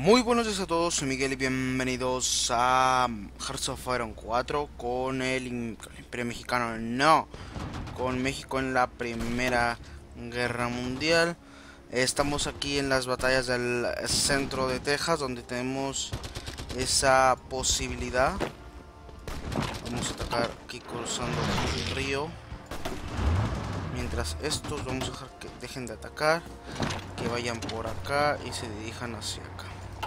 Muy buenos días a todos, soy Miguel y bienvenidos a Hearts of Iron 4 con con el Imperio Mexicano, no, con México en la Primera Guerra Mundial. Estamos aquí en las batallas del centro de Texas, donde tenemos esa posibilidad. Vamos a atacar aquí cruzando el río. Mientras estos vamos a dejar que dejen de atacar, que vayan por acá y se dirijan hacia acá.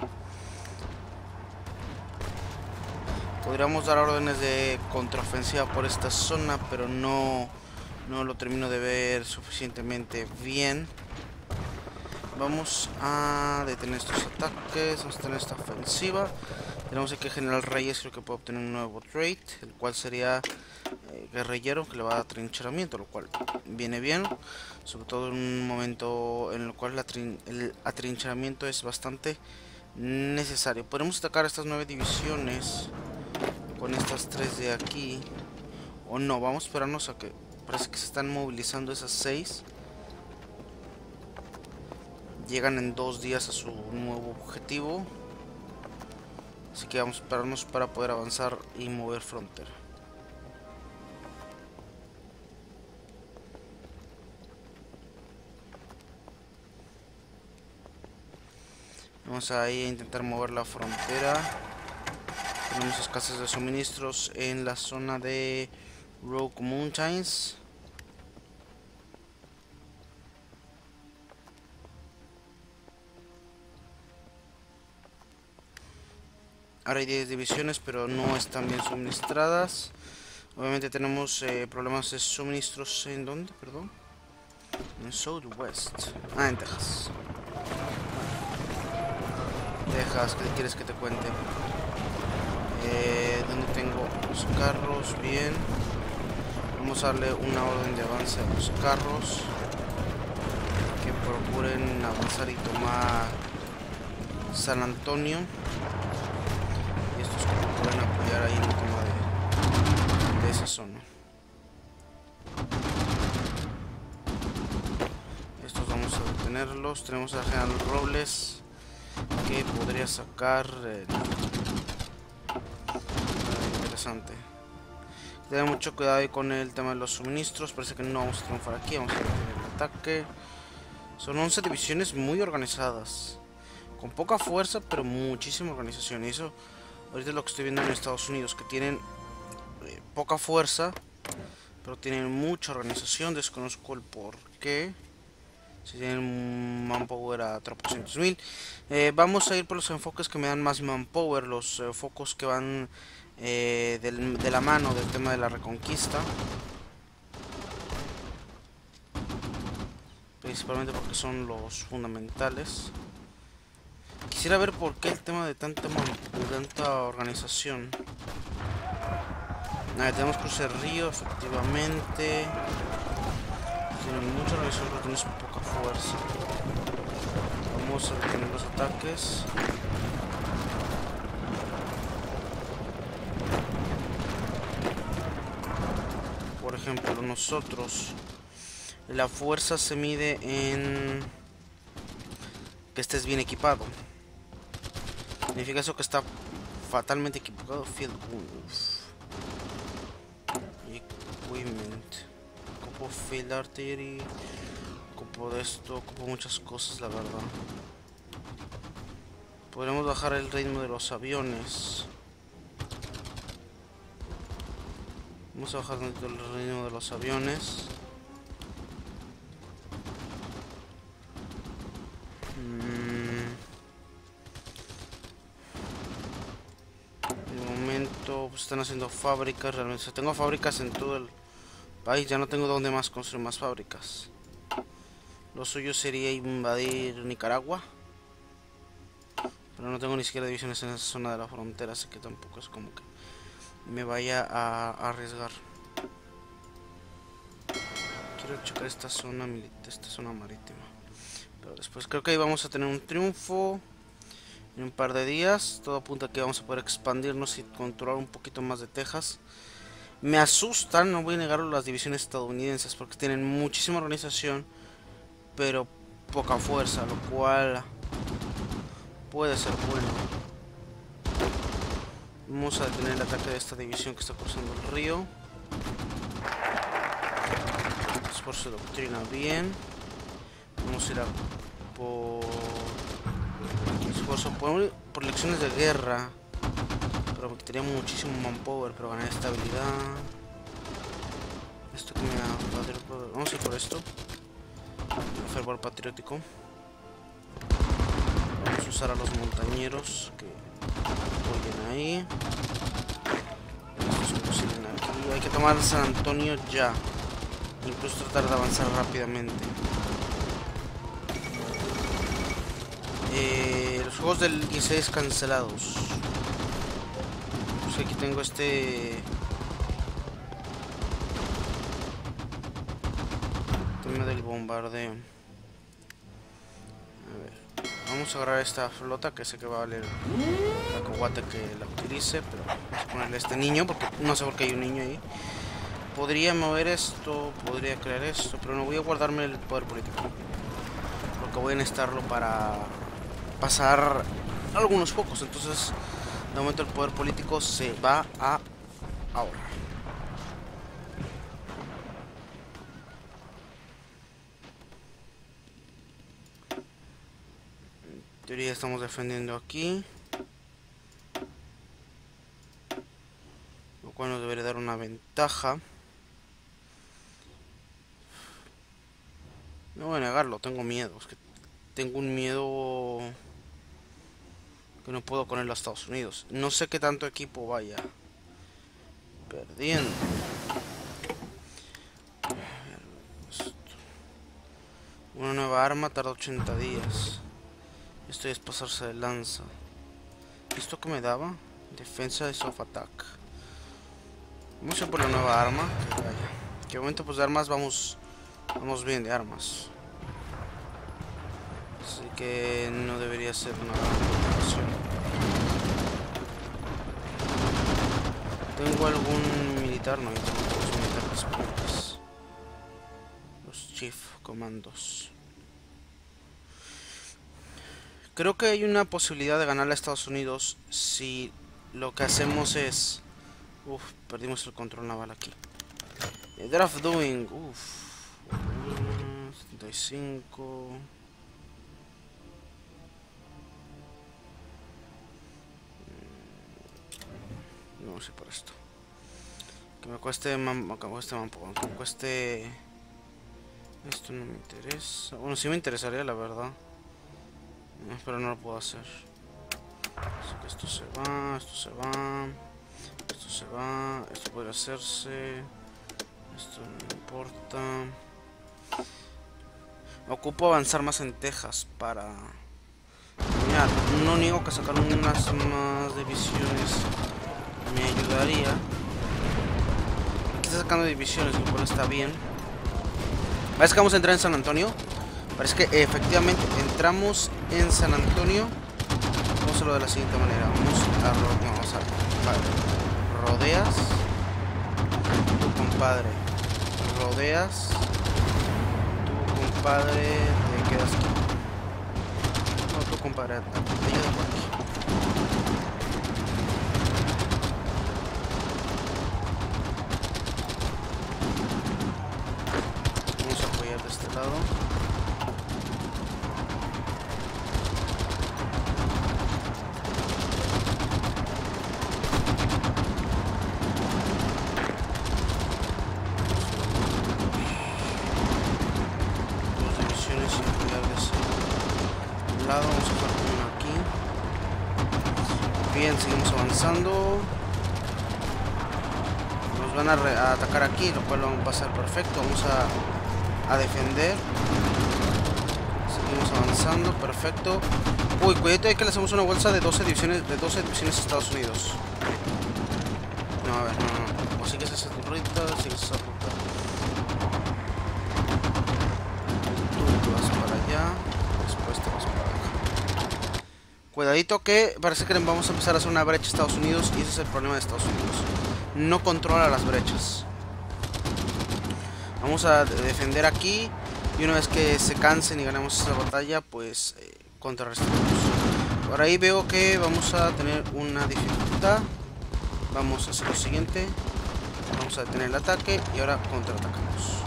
Podríamos dar órdenes de contraofensiva por esta zona, pero no lo termino de ver suficientemente bien. Vamos a detener estos ataques, vamos a tener esta ofensiva. Tenemos aquí que General Reyes creo que puede obtener un nuevo trait, el cual sería guerrillero, que le va a dar atrincheramiento, lo cual viene bien. Sobre todo en un momento en el cual el atrincheramiento es bastante necesario. Podemos atacar estas 9 divisiones con estas 3 de aquí. O no, vamos a esperarnos a que... Parece que se están movilizando esas 6. Llegan en 2 días a su nuevo objetivo. Así que vamos a esperarnos para poder avanzar y mover frontera. Vamos ahí a intentar mover la frontera. Tenemos escasez de suministros en la zona de Rogue Mountains. Ahora hay 10 divisiones, pero no están bien suministradas. Obviamente tenemos problemas de suministros. ¿En dónde? Perdón. En Southwest. Ah, en Texas. Texas, ¿qué quieres que te cuente? ¿Dónde tengo los carros? Bien. Vamos a darle una orden de avance a los carros. Que procuren avanzar y tomar San Antonio. Y estos que procuren apoyar ahí en la toma de esa zona. Estos vamos a detenerlos. Tenemos al General Robles, que podría sacar interesante. Tener mucho cuidado ahí con el tema de los suministros. Parece que no vamos a triunfar aquí. Vamos a detener el ataque. Son 11 divisiones muy organizadas, con poca fuerza pero muchísima organización. Y eso ahorita es lo que estoy viendo en Estados Unidos, que tienen poca fuerza pero tienen mucha organización. Desconozco el por qué. Si tienen manpower a 300.000. Vamos a ir por los enfoques que me dan más manpower. Los focos que van de la mano del tema de la reconquista. Principalmente porque son los fundamentales. Quisiera ver por qué el tema de tanta organización. Tenemos cruce de río, efectivamente. Tienen mucha organización pero tienes poca fuerza. Vamos a detener los ataques. Por ejemplo, nosotros, la fuerza se mide en que estés bien equipado. Significa eso que está fatalmente equipado. Field Wounds. Equipment. Ocupo Field Artillery. Ocupo de esto. Ocupo muchas cosas, la verdad. Podríamos bajar el ritmo de los aviones. Vamos a bajar el ritmo de los aviones. De momento pues, están haciendo fábricas. Realmente tengo fábricas en todo el país. Ya no tengo donde más construir más fábricas. Lo suyo sería invadir Nicaragua, pero no tengo ni siquiera divisiones en esa zona de la frontera, así que tampoco es como que me vaya a arriesgar. Quiero checar esta zona marítima, pero después creo que ahí vamos a tener un triunfo en un par de días. Todo apunta a que vamos a poder expandirnos y controlar un poquito más de Texas. Me asustan, no voy a negarlo, las divisiones estadounidenses, porque tienen muchísima organización pero poca fuerza, lo cual puede ser bueno. Vamos a detener el ataque de esta división que está cruzando el río. Esfuerzo de doctrina, bien. Vamos a ir a por esfuerzo por lecciones de guerra. Pero me quitaría muchísimo manpower, pero ganar estabilidad. Esto que me da... Vamos a ir por esto. Fervor patriótico. Vamos a usar a los montañeros que apoyen ahí. Estos que siguen aquí. Hay que tomar San Antonio ya. Incluso tratar de avanzar rápidamente. Los juegos del 16 cancelados. Pues aquí tengo este... tema del bombardeo. A ver, vamos a agarrar esta flota que sé que va a valer la cacahuate que la utilice, pero vamos a ponerle a este niño porque no sé por qué hay un niño ahí. Podría mover esto, podría crear esto, pero no voy a guardarme el poder político porque voy a necesitarlo para pasar algunos pocos. Entonces de momento el poder político se va a ahorrar. En teoría estamos defendiendo aquí, lo cual nos debería dar una ventaja. No voy a negarlo, tengo miedo. Es que tengo un miedo que no puedo con él a Estados Unidos. No sé qué tanto equipo vaya perdiendo. Una nueva arma tarda 80 días. Esto es pasarse de lanza. ¿Esto qué me daba? Defensa de soft attack. Vamos a ir por la nueva arma. Que vaya. Que momento pues de armas vamos bien de armas. Así que no debería ser una gran preocupación. ¿Tengo algún militar? No, tengo los militares pobres. Los chief comandos. Creo que hay una posibilidad de ganarle a Estados Unidos si lo que hacemos es... perdimos el control naval aquí. Draft doing. 75. No sé por esto. Que me cueste manpower, que me cueste... Esto no me interesa. Bueno, sí me interesaría, la verdad. Pero no lo puedo hacer. Así que esto se va, esto se va, esto se va, esto puede hacerse. Esto no me importa. Ocupo avanzar más en Texas para... Mira, no niego que sacar unas más divisiones me ayudaría. Aquí está sacando divisiones, lo cual está bien. Parece que vamos a entrar en San Antonio. Parece que efectivamente entramos en San Antonio. Vamos a hacerlo de la siguiente manera. Vamos a rodeas. Tu compadre. Rodeas. Tu compadre te quedas aquí. No, tu compadre te ayuda por aquí. Vamos a apoyar de este lado. Vamos a dejar uno aquí. Bien, seguimos avanzando. Nos van a atacar aquí, lo cual va a ser perfecto. Vamos a defender. Seguimos avanzando, perfecto. Uy, cuidado, hay que le hacemos una bolsa de 12 divisiones a Estados Unidos. No, a ver, no. O sigues esa ruta, sigues esa ruta. Tú vas para allá. Después te vas para acá. Cuidadito que parece que vamos a empezar a hacer una brecha a Estados Unidos. Y ese es el problema de Estados Unidos. No controla las brechas. Vamos a defender aquí. Y una vez que se cansen y ganemos esta batalla, pues contrarrestamos. Por ahí veo que vamos a tener una dificultad. Vamos a hacer lo siguiente. Vamos a detener el ataque y ahora contraatacamos.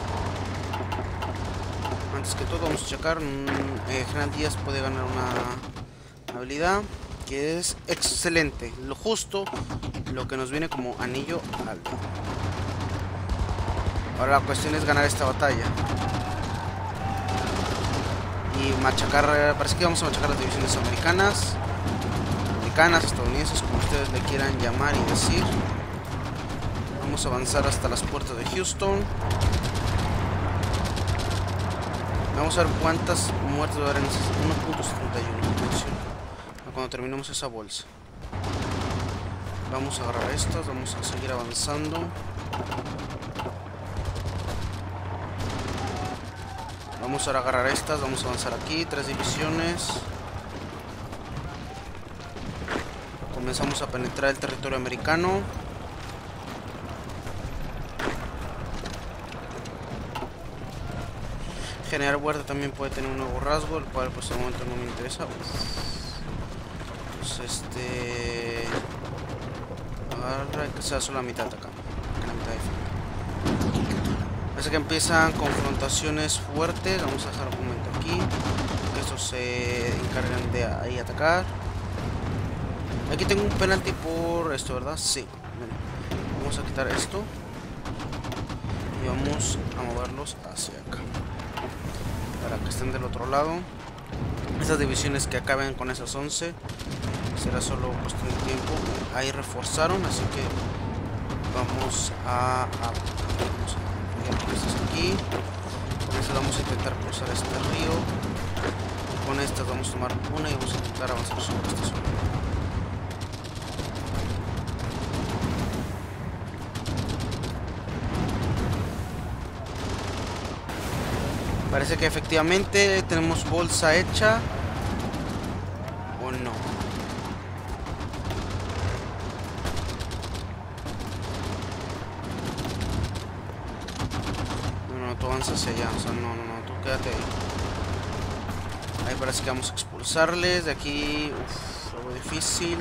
Antes que todo vamos a checar. General Díaz puede ganar una habilidad que es excelente. Lo justo, lo que nos viene como anillo al dedo. Ahora la cuestión es ganar esta batalla. Y machacar, parece que vamos a machacar las divisiones americanas, estadounidenses, como ustedes le quieran llamar y decir. Vamos a avanzar hasta las puertas de Houston. Vamos a ver cuántas muertes va a haber en esas 1.71. Cuando terminemos esa bolsa. Vamos a agarrar estas, vamos a seguir avanzando. Vamos a agarrar estas, vamos a avanzar aquí, 3 divisiones. Comenzamos a penetrar el territorio americano. General Huerta también puede tener un nuevo rasgo, el cual pues de momento no me interesa. Pues agarra que sea solo la mitad acá, la mitad de frente. Parece que empiezan confrontaciones fuertes. Vamos a dejar un momento aquí. Estos se encargan de ahí atacar. Aquí tengo un penalti por esto, ¿verdad? Sí. Bueno, vamos a quitar esto. Y vamos a moverlos hacia acá. Para que estén del otro lado. Esas divisiones que acaben con esas 11. Será solo cuestión de tiempo. Ahí reforzaron, así que vamos a aquí. Con estas vamos a intentar cruzar este río. Con estas vamos a tomar una y vamos a intentar avanzar sobre esta zona. Parece que efectivamente tenemos bolsa hecha. ¿O no? Tú avanzas hacia allá, o sea, no, tú quédate ahí. Ahí parece que vamos a expulsarles. De aquí, algo difícil.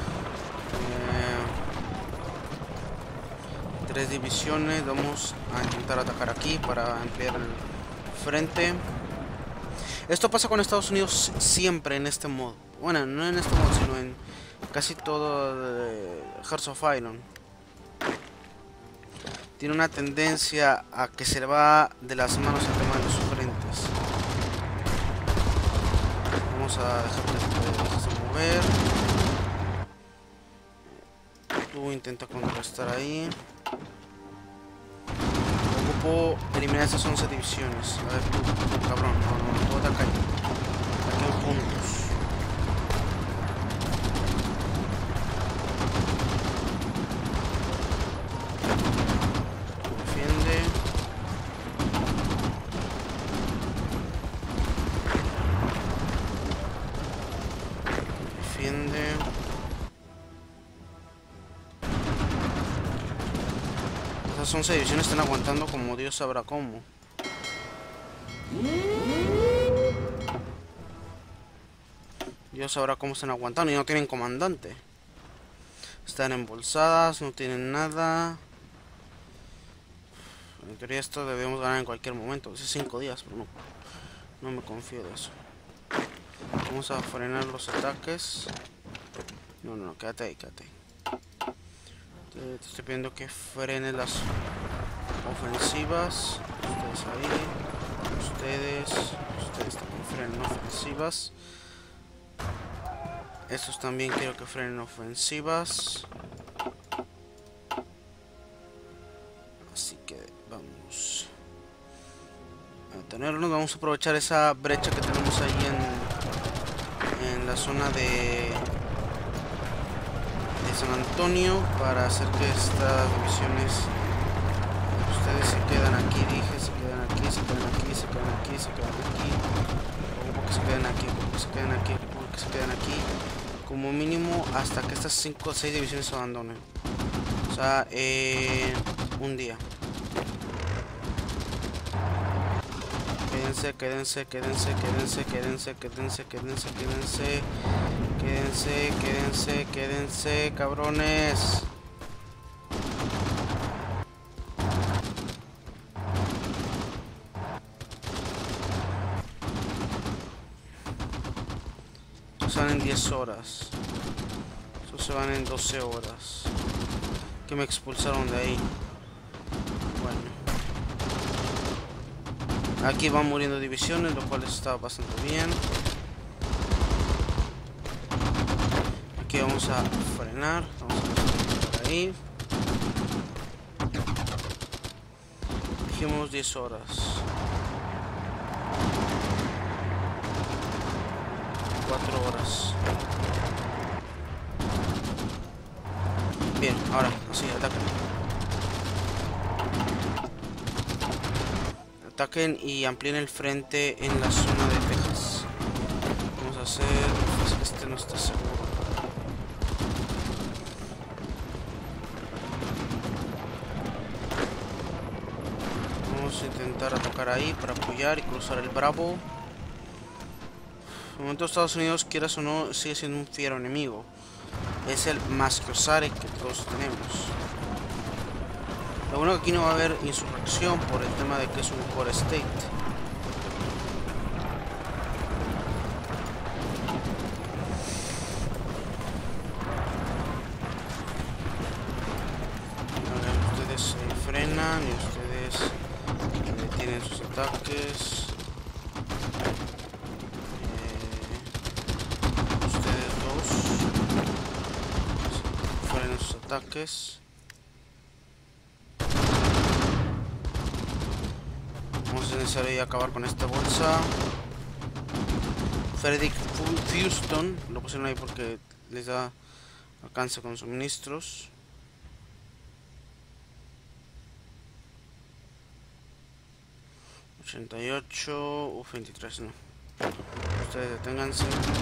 3 divisiones. Vamos a intentar atacar aquí para ampliar el frente. Esto pasa con Estados Unidos siempre en este modo. Bueno, no en este modo, sino en casi todo Hearts of Iron. Tiene una tendencia a que se le va de las manos el tema de los frentes. Vamos a dejar que te dejes de mover. Tú intenta contrastar ahí. Ocupo eliminar esas 11 divisiones. A ver tú cabrón, no, tú ataca ahí. Aquí en puntos. Esas 11 divisiones están aguantando como Dios sabrá cómo. Dios sabrá cómo están aguantando y no tienen comandante. Están embolsadas, no tienen nada. En teoría esto debemos ganar en cualquier momento. Hace 5 días, pero no me confío de eso. Vamos a frenar los ataques. No, quédate ahí, quédate ahí. Te estoy pidiendo que frenes las ofensivas. Ustedes ahí. Ustedes también frenen ofensivas. Estos también quiero que frenen ofensivas. Así que vamos a tenernos. Vamos a aprovechar esa brecha que tenemos ahí en la zona de San Antonio para hacer que estas divisiones, ustedes se quedan aquí, dije, se quedan aquí, se quedan aquí, se quedan aquí, se quedan aquí, como que se quedan aquí, como que se quedan aquí, como que se quedan aquí, como mínimo hasta que estas 5 o 6 divisiones se abandonen. O sea, un día. Quédense. Quédense, quédense, quédense, cabrones. Se van en 10 horas. Estos se van en 12 horas. Que me expulsaron de ahí. Bueno. Aquí van muriendo divisiones, lo cual está bastante bien. Aquí vamos a frenar. Vamos a por ahí. Dijimos 10 horas. 4 horas. Bien, ahora, así, ataquen. Ataquen y amplíen el frente en la zona de Texas. Vamos a hacer... Es que este no está seguro. Vamos a intentar atacar ahí para apoyar y cruzar el Bravo. De momento Estados Unidos, quieras o no, sigue siendo un fiero enemigo. Es el Mascosare que todos tenemos. Lo bueno que aquí no va a haber insurrección por el tema de que es un core state. A ver, ustedes frenan y ustedes detienen sus ataques. Ustedes dos frenan sus ataques. Es necesario acabar con esta bolsa. Frederick Houston lo pusieron ahí porque les da alcance con suministros. ...88... 23 no. Ustedes deténganse.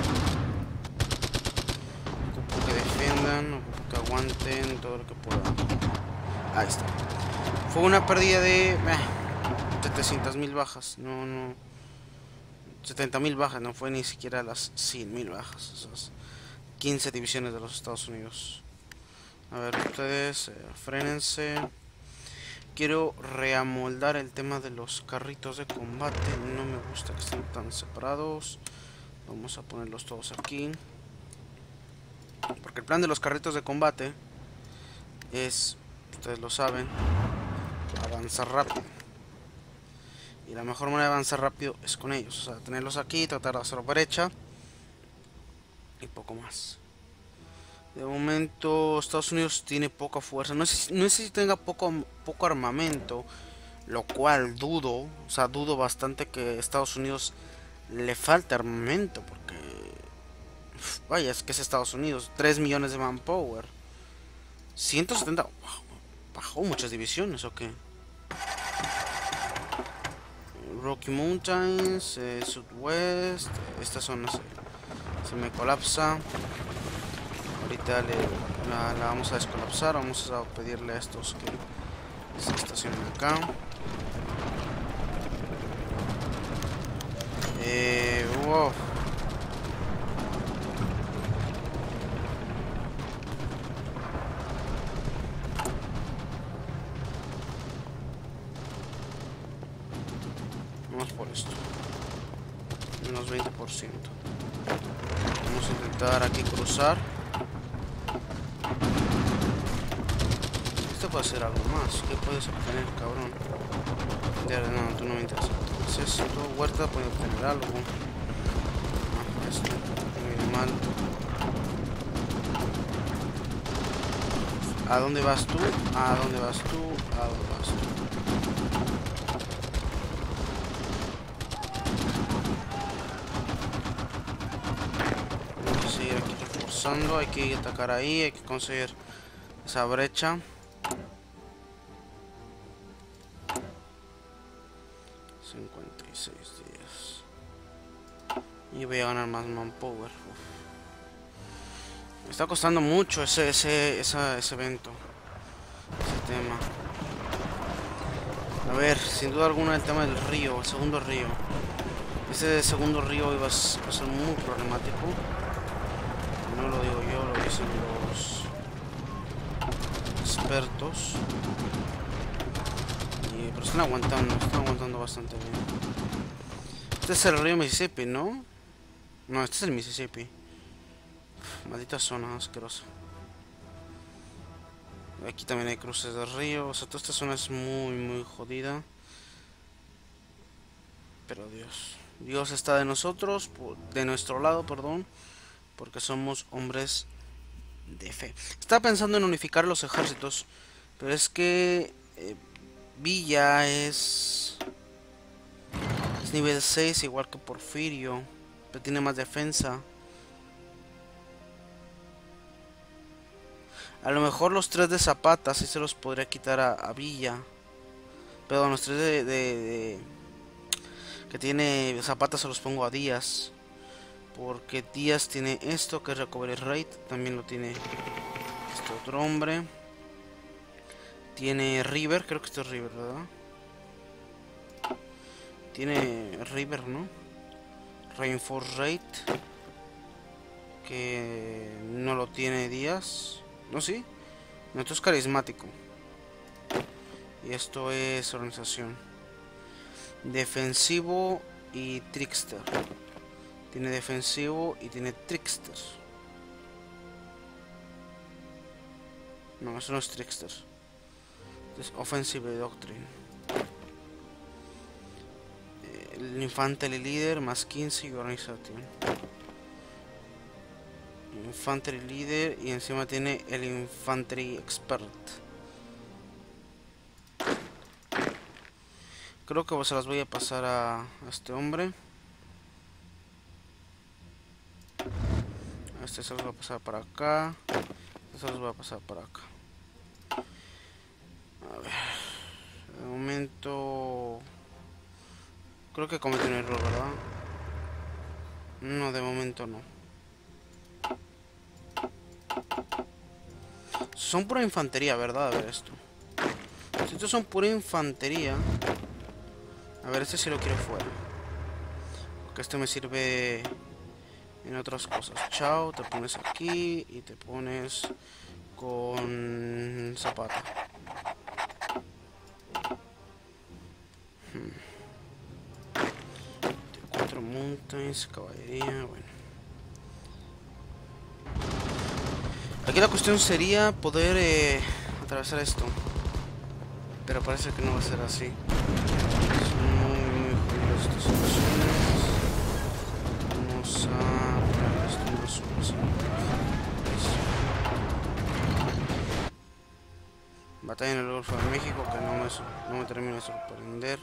Ocupo que defiendan, ocupo que aguanten todo lo que puedan. Ahí está. Fue una pérdida de... 700.000 bajas, no 70.000 bajas, no fue ni siquiera las 100.000 bajas, esas 15 divisiones de los Estados Unidos. A ver, ustedes frénense. Quiero reamoldar el tema de los carritos de combate, no me gusta que estén tan separados. Vamos a ponerlos todos aquí, porque el plan de los carritos de combate es, ustedes lo saben, avanzar rápido. Y la mejor manera de avanzar rápido es con ellos. O sea, tenerlos aquí, tratar de hacer brecha. Y poco más. De momento, Estados Unidos tiene poca fuerza. No sé si tenga poco armamento. Lo cual dudo. O sea, dudo bastante que Estados Unidos le falte armamento. Porque... vaya, es que es Estados Unidos. 3 millones de manpower. 170... wow, bajó muchas divisiones, ¿o qué? Rocky Mountains, Southwest, esta zona se me colapsa. Ahorita la vamos a descolapsar, vamos a pedirle a estos que se estacionen acá. Wow. Vamos por esto. Menos 20%. Vamos a intentar aquí cruzar. Esto puede ser algo más. ¿Qué puedes obtener, cabrón? No, tú no me interesa. ¿Qué es esto? Huerta puede obtener algo. Ah, esto. Muy mal. ¿A dónde vas tú? ¿A dónde vas tú? ¿A dónde vas tú? Hay que atacar ahí, hay que conseguir esa brecha. $56 días. Y voy a ganar más manpower. Me está costando mucho ese evento. Ese tema. A ver, sin duda alguna el tema del río, el segundo río. Ese segundo río iba a ser muy problemático. No no lo digo yo, lo dicen los expertos. Pero están aguantando bastante bien. Este es el río Mississippi, ¿no? No, este es el Mississippi. Uf, maldita zona asquerosa. Aquí también hay cruces de río. O sea, toda esta zona es muy jodida. Pero Dios está de nosotros, de nuestro lado, perdón, porque somos hombres de fe. Estaba pensando en unificar los ejércitos, pero es que Villa es nivel 6 igual que Porfirio, pero tiene más defensa. A lo mejor los 3 de Zapata sí se los podría quitar a Villa. Perdón, los 3 que tiene Zapata se los pongo a Díaz. Porque Díaz tiene esto que es Recovery Rate. También lo tiene este otro hombre. Tiene River, creo que esto es River, ¿verdad? Tiene River, ¿no? Reinforce Rate. Que no lo tiene Díaz. ¿No? ¿Sí? No, esto es carismático. Y esto es organización. Defensivo y Trickster. Tiene defensivo y tiene Trickster. No, eso no es Trickster. Es Offensive Doctrine. El Infantry Leader más 15 y Organization. Infantry Leader y encima tiene el Infantry Expert. Creo que se las voy a pasar a este hombre. A este se los voy a pasar para acá. Este se los voy a pasar para acá. A ver. De momento... Creo que cometí un error, ¿verdad? No, de momento no. Son pura infantería, ¿verdad? A ver esto. Si estos son pura infantería... A ver, este sí lo quiero fuera. Porque este me sirve en otras cosas. Chao, te pones aquí y te pones con Zapata. 4 mountains, caballería, bueno. Aquí la cuestión sería poder atravesar esto. Pero parece que no va a ser así. Muy jodidas estas situaciones. Vamos a poner esto en resolución. Batalla en el Golfo de México, que no me termina de sorprender.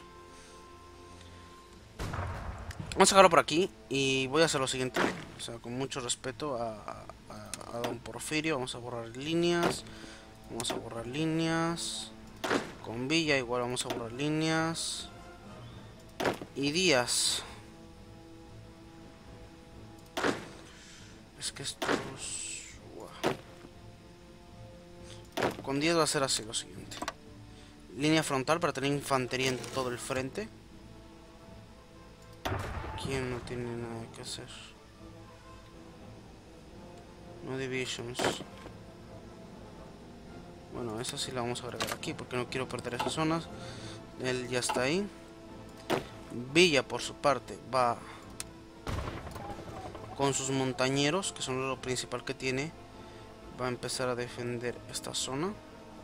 Vamos a dejarlo por aquí y voy a hacer lo siguiente. O sea, con mucho respeto a don Porfirio. Vamos a borrar líneas. Vamos a borrar líneas. Con Villa igual vamos a borrar líneas. Y Díaz. Es que estos... Con Díaz va a ser así lo siguiente. Línea frontal para tener infantería en todo el frente. ¿Quién no tiene nada que hacer? No divisions. Bueno, esa sí la vamos a agregar aquí porque no quiero perder esas zonas. Él ya está ahí. Villa por su parte va con sus montañeros, que son lo principal que tiene. Va a empezar a defender esta zona.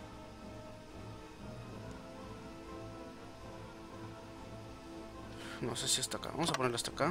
No sé si está acá. Vamos a ponerlo hasta acá.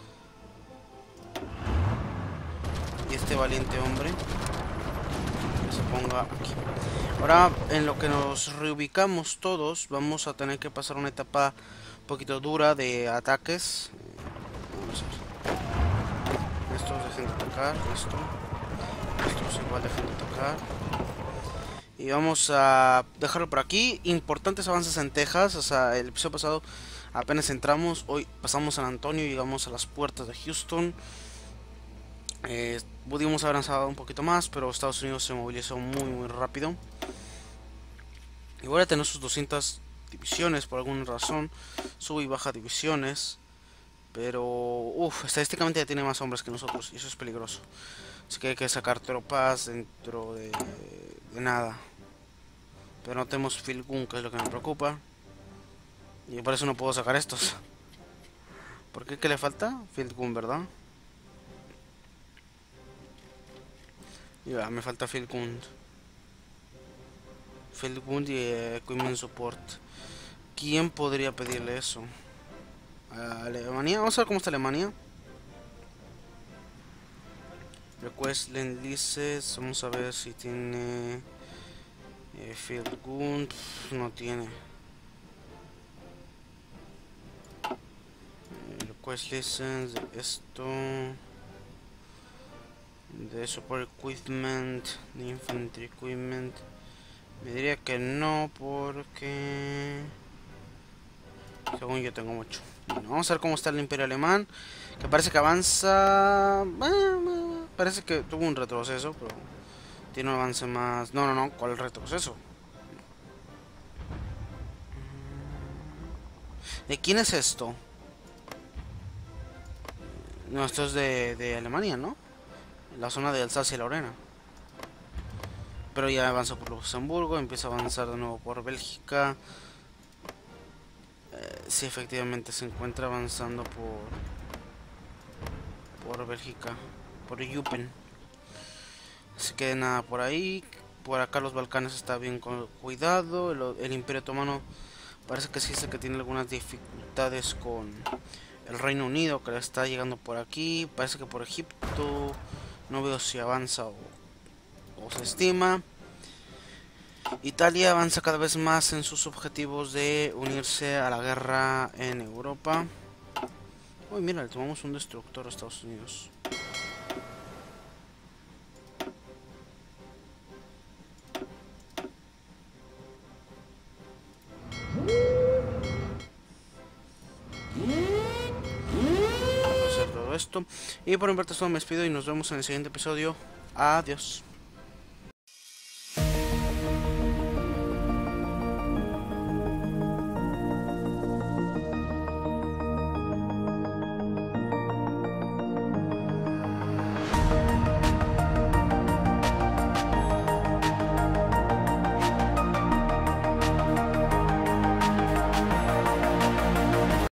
Y este valiente hombre que se ponga aquí. Ahora, en lo que nos reubicamos todos, vamos a tener que pasar una etapa un poquito dura de ataques. Vamos a ver. Estos dejen de atacar. Estos igual dejen de atacar. Y vamos a dejarlo por aquí. Importantes avances en Texas. O sea, el episodio pasado apenas entramos. Hoy pasamos San Antonio y llegamos a las puertas de Houston. Pudimos haber avanzado un poquito más, pero Estados Unidos se movilizó muy rápido. Y voy a tener sus 200 divisiones por alguna razón. Sube y baja divisiones. Pero, estadísticamente ya tiene más hombres que nosotros y eso es peligroso. Así que hay que sacar tropas dentro de nada. Pero no tenemos Filgun, que es lo que me preocupa. Y por eso no puedo sacar estos. ¿Por qué? ¿Qué le falta? Filgun, ¿verdad? Ya, me falta Filgun. Filgun y Equipment Support. ¿Quién podría pedirle eso? ¿A Alemania? Vamos a ver cómo está Alemania. Request Lend Leases. Vamos a ver si tiene Filgun. No tiene. Request License. Esto. De Support Equipment. De Infantry Equipment. Me diría que no, porque según yo tengo mucho. Bueno, vamos a ver cómo está el Imperio Alemán. Que parece que avanza. Parece que tuvo un retroceso, pero tiene un avance más. No, no, no. ¿Cuál retroceso? ¿De quién es esto? No, esto es de Alemania, ¿no? La zona de Alsacia y Lorena. Pero ya avanzó por Luxemburgo, empieza a avanzar de nuevo por Bélgica. Sí, efectivamente se encuentra avanzando por Bélgica, por Eupen. Así que nada, por ahí. Por acá los Balcanes está bien cuidado. El Imperio Otomano parece que sí sé que tiene algunas dificultades con el Reino Unido, que le está llegando por aquí. Parece que por Egipto no veo si avanza o se estima. Italia avanza cada vez más en sus objetivos de unirse a la guerra en Europa. Uy, mira, le tomamos un destructor a Estados Unidos. Vamos a hacer todo esto. Y por mi parte, todo me despido y nos vemos en el siguiente episodio. Adiós.